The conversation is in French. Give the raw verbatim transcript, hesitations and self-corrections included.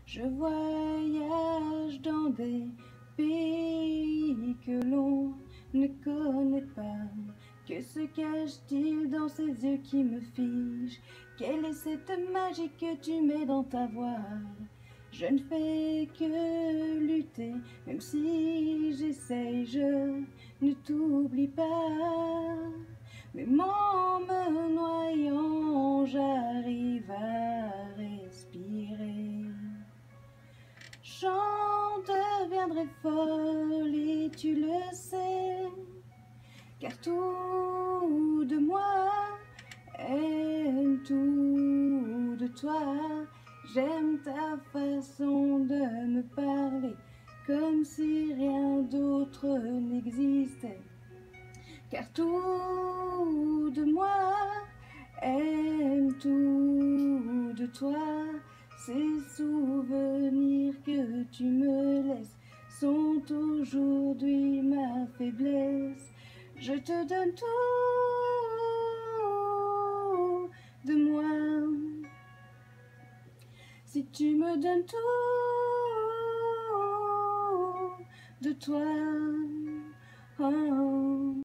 Je voyage dans des pays que l'on ne connaît pas. Que se cache-t-il dans ces yeux qui me figent? Quelle est cette magie que tu mets dans ta voix? Je ne fais que lutter, même si j'essaye, je ne t'oublie pas. Même en me noyant, j'arrive à respirer. J'en deviendrai folle et tu le sais, car tout de moi aime tout de toi. J'aime ta façon de me parler, comme si rien d'autre n'existait. Car tout de moi aime tout de toi. Ces souvenirs que tu me laisses sont aujourd'hui ma faiblesse. Je te donne tout de moi. Si tu me donnes tout de toi, oh.